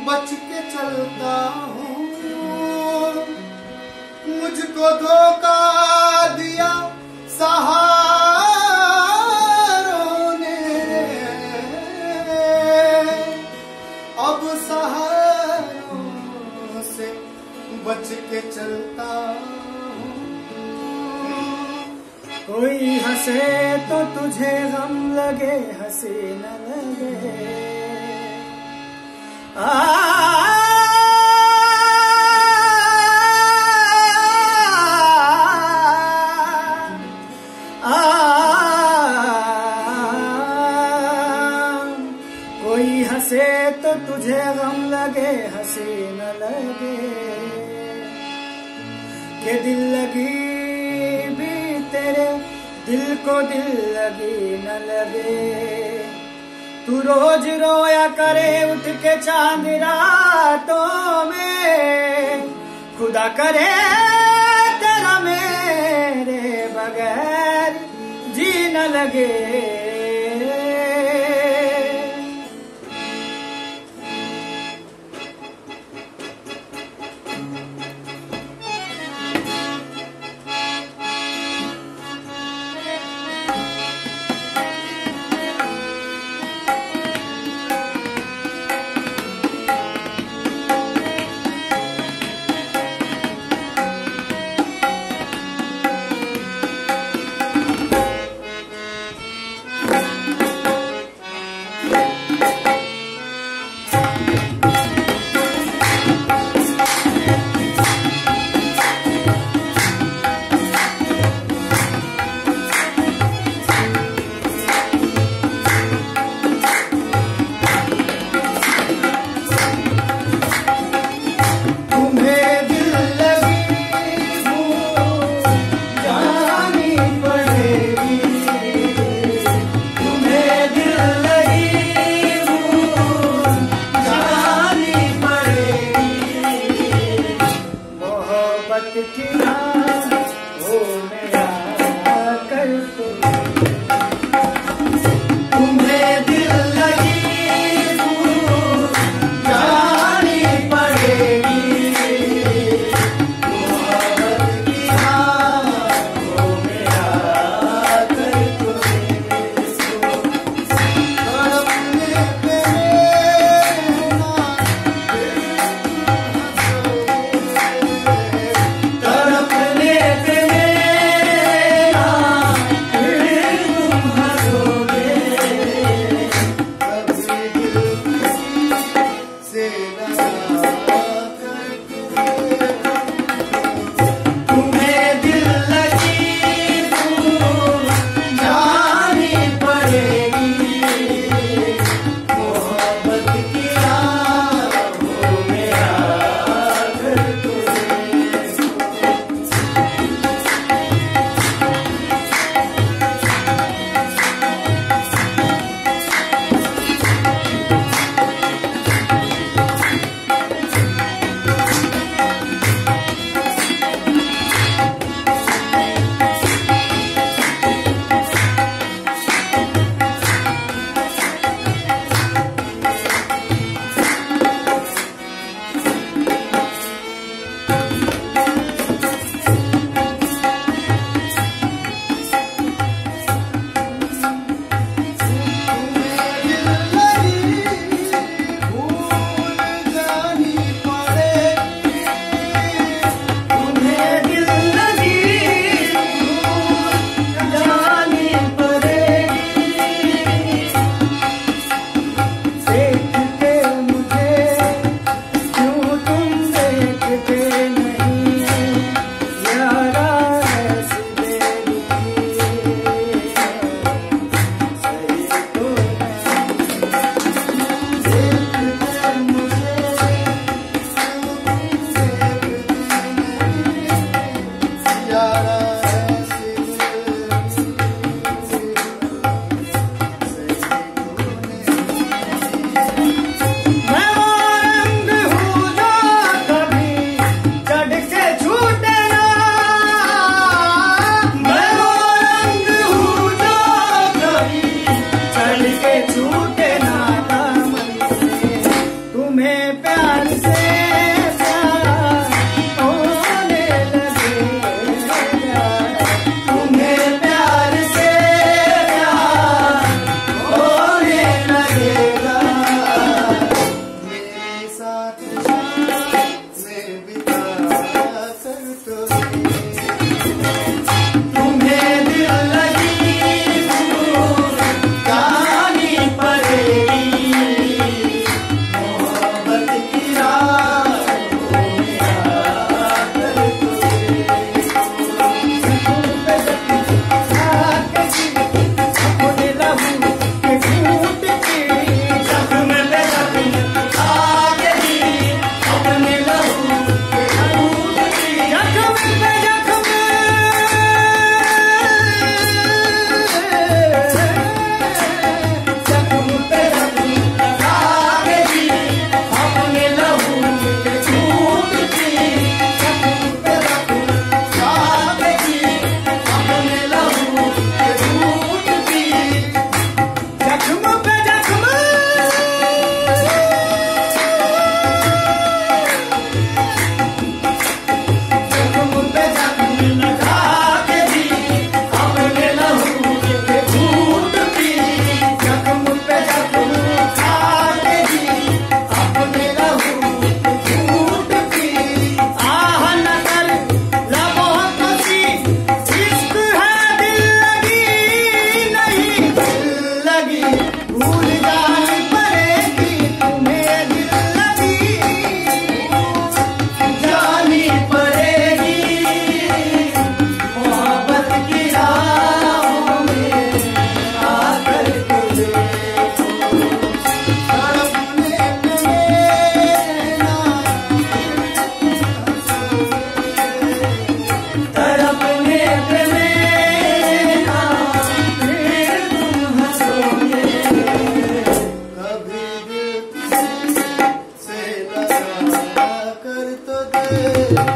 बच के चलता हूँ। मुझको धोखा दिया सहारों ने, अब सहारों से बच के चलता हूँ। कोई हंसे तो तुझे गम लगे, हंसी न लगे। कोई हंसे तो तुझे गम लगे, हंसी न लगे। के दिल लगी भी तेरे दिल को दिल लगी न लगे। तू रोज रोया करे उठ के चांद रातों में, खुदा करे तेरा मेरे बगैर जी न लगे। प्यार भूल जानी पड़ेगी तुम्हें दिल लगी, जानी पड़ेगी मोहब्बत की राहों में आकर तुझे तड़पने पे ना तड़पने पे ना फिर तुम हंसोगे, कभी दिल से लगा कर तो दे।